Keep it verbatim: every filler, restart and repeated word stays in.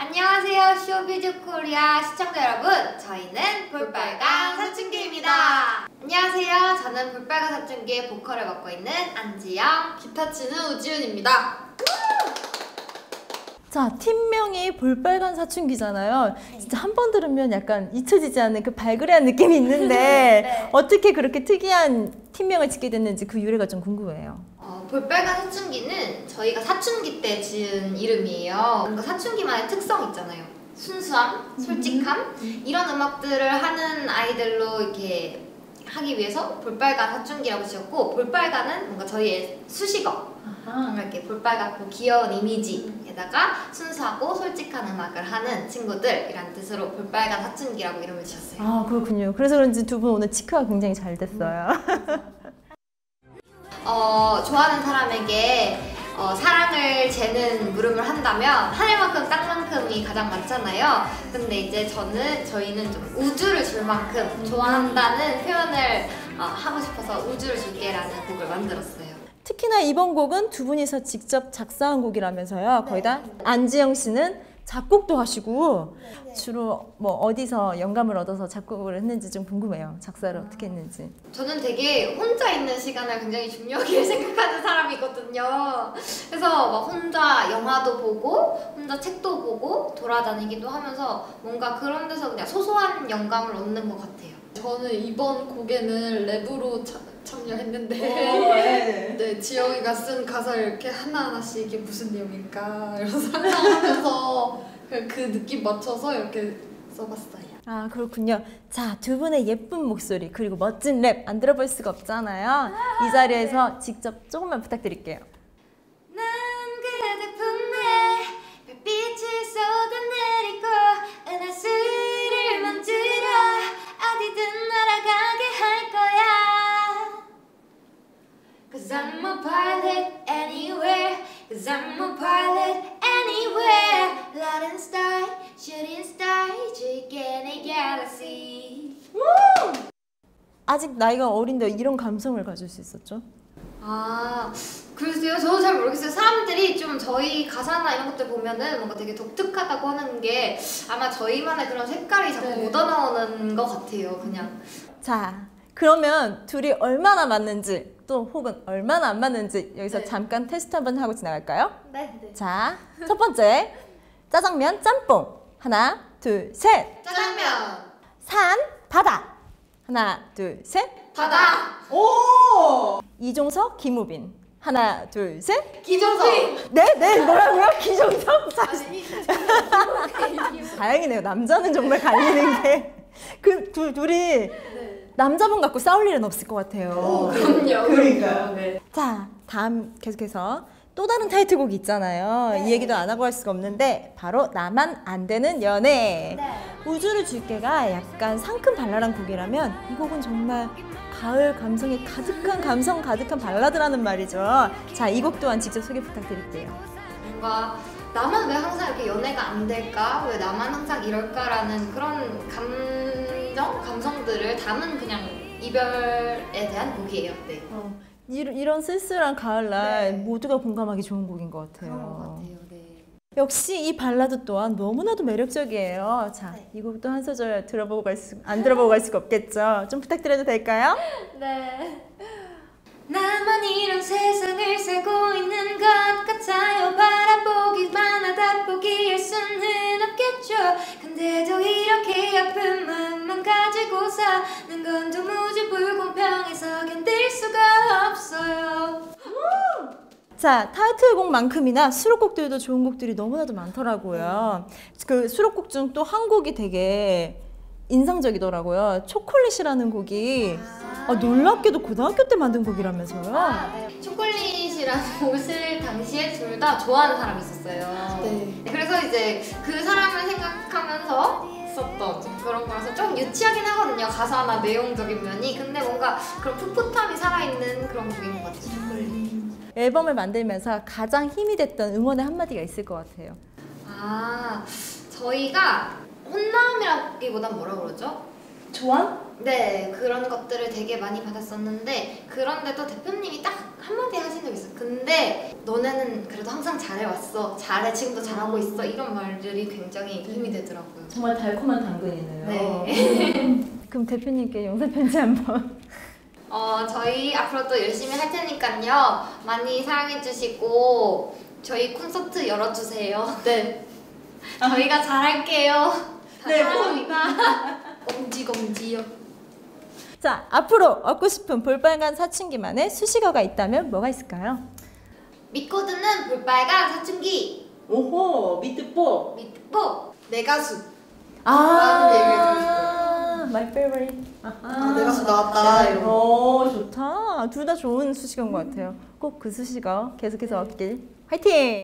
안녕하세요, 쇼비즈 코리아 시청자 여러분. 저희는 볼빨간 사춘기입니다. 안녕하세요, 저는 볼빨간 사춘기의 보컬을 맡고 있는 안지영, 기타 치는 우지윤입니다. 자, 팀명이 볼빨간 사춘기잖아요. 진짜 한 번 들으면 약간 잊혀지지 않는 그 발그레한 느낌이 있는데 네. 어떻게 그렇게 특이한 팀명을 짓게 됐는지 그 유래가 좀 궁금해요. 어, 볼빨간 사춘기는 저희가 사춘기 때 지은 이름이에요. 뭔가 사춘기만의 특성 있잖아요. 순수함, 솔직함 음. 이런 음악들을 하는 아이들로 이렇게 하기 위해서 볼빨간 사춘기라고 지었고, 볼빨간은 뭔가 저희의 수식어. 뭔가 이렇게 볼빨갛고 귀여운 이미지에다가 순수하고 솔직한 음악을 하는 친구들이란 뜻으로 볼빨간 사춘기라고 이름을 지었어요. 아, 그렇군요. 그래서 그런지 두 분 오늘 치크가 굉장히 잘 됐어요. 어, 좋아하는 사람에게 어, 사랑을 재는 물음을 한다면 하늘만큼 땅만큼이 가장 많잖아요. 근데 이제 저는 저희는 좀 우주를 줄 만큼 좋아한다는 표현을 어, 하고 싶어서 우주를 줄게라는 곡을 만들었어요. 특히나 이번 곡은 두 분이서 직접 작사한 곡이라면서요. 거의 다 안지영 씨는 작곡도 하시고 네. 주로 뭐 어디서 영감을 얻어서 작곡을 했는지 좀 궁금해요. 작사를 아. 어떻게 했는지. 저는 되게 혼자 있는 시간을 굉장히 중요하게 생각하는 사람이거든요. 그래서 막 혼자 영화도 보고 혼자 책도 보고 돌아다니기도 하면서 뭔가 그런 데서 그냥 소소한 영감을 얻는 것 같아요. 저는 이번 곡에는 랩으로 차, 참여했는데 오, 네. 네, 지영이가 쓴 가사를 이렇게 하나하나씩 이게 무슨 내용일까 이러면서 상상하면서 그, 그 느낌 맞춰서 이렇게 써봤어요. 아, 그렇군요. 자, 두 분의 예쁜 목소리 그리고 멋진 랩 안 들어볼 수가 없잖아요. 아, 이 자리에서 네. 직접 조금만 부탁드릴게요. 난 그대 품에 별빛을 쏟아내리고 은하수를 만들어 어디든 날아가게 할 거야. Cause I'm a pilot anywhere. Cause I'm a pilot anywhere. Light and star, shooting star, 즐기는 galaxy. 아직 나이가 어린데 이런 감성을 가질 수 있었죠? 아, 글쎄요. 저도 잘 모르겠어요. 사람들이 좀 저희 가사나 이런 것들 보면은 뭔가 되게 독특하다고 하는 게 아마 저희만의 그런 색깔이 자꾸 네. 묻어나오는 것 같아요. 그냥. 자, 그러면 둘이 얼마나 맞는지 또 혹은 얼마나 안 맞는지 여기서 네. 잠깐 테스트 한번 하고 지나갈까요? 네, 네. 자, 첫 번째 짜장면 짬뽕 하나 둘 셋. 짜장면. 산 바다 하나 둘 셋. 바다. 오. 이종석 김우빈 하나 둘 셋. 기종석. 네, 네, 뭐라고요? 기종석? 다행이네요. 남자는 정말 갈리는 게 그 둘이 네. 남자분 갖고 싸울 일은 없을 것 같아요. 오, 그럼요. 그러니까요. 네. 자, 다음 계속해서 또 다른 타이틀곡이 있잖아요. 네. 이 얘기도 안 하고 할 수가 없는데 바로 나만 안 되는 연애. 네. 우주를 줄게가 약간 상큼 발랄한 곡이라면 이 곡은 정말 가을 감성이 가득한 감성 가득한 발라드라는 말이죠. 자, 이 곡 또한 직접 소개 부탁드릴게요. 뭔가 나만 왜 항상 이렇게 연애가 안 될까? 왜 나만 항상 이럴까라는 그런 감정, 감성들을 담은 그냥 이별에 대한 곡이에요. 네. 어, 이런, 이런 쓸쓸한 가을날 네. 모두가 공감하기 좋은 곡인 것 같아요. 그런 것 같아요. 네. 역시 이 발라드 또한 너무나도 매력적이에요. 자, 네. 이 곡도 한 소절 들어보고 갈 수, 안 들어보고 갈 수가 없겠죠. 좀 부탁드려도 될까요? 네. 나만 이런 세상을 살고 있는 것 같아요. 바라보기만 하다 포기할 수는 없겠죠. 근데도 이렇게 아픈 마음만 가지고 사는 건 도무지 불공평해서 견딜 수가 없어요. 자, 타이틀곡만큼이나 수록곡들도 좋은 곡들이 너무나도 많더라고요. 그 수록곡 중 또 한 곡이 되게 인상적이더라고요. 초콜릿이라는 곡이 아, 놀랍게도 고등학교 때 만든 곡이라면서요. 아, 네. 초콜릿이라는 옷을 당시에 둘 다 좋아하는 사람이 있었어요. 네. 그래서 이제 그 사람을 생각하면서 썼던 그런 거라서 좀 유치하긴 하거든요. 가사나 내용적인 면이. 근데 뭔가 그런 풋풋함이 살아있는 그런 곡인 것 같아요. 초콜릿. 앨범을 만들면서 가장 힘이 됐던 응원의 한마디가 있을 것 같아요. 아, 저희가 혼남이라기보단 뭐라 그러죠? 조언? 네, 그런 것들을 되게 많이 받았었는데 그런데도 대표님이 딱 한마디 하신 적 있어요. 근데 너네는 그래도 항상 잘해왔어. 잘해, 지금도 잘하고 있어. 이런 말들이 굉장히 힘이 되더라고요. 정말 달콤한 당근이네요. 네. 그럼 대표님께 영상 편지 한번. 어, 저희 앞으로도 열심히 할 테니까요. 많이 사랑해주시고 저희 콘서트 열어주세요. 네. 저희가 잘할게요. 네, 사랑합니다. 검지 검지요. 자, 앞으로 얻고 싶은 볼빨간 사춘기만의 수식어가 있다면 뭐가 있을까요? 믿고 듣는 볼빨간 사춘기. 오호, 미트뽀. 믿고 내 가수. 아, my favorite. 아, 내 가수 나왔다. 이런 거. 오, 좋다. 둘 다 좋은 수식어인 것 같아요. 꼭 그 수식어 계속해서 얻길. 화이팅!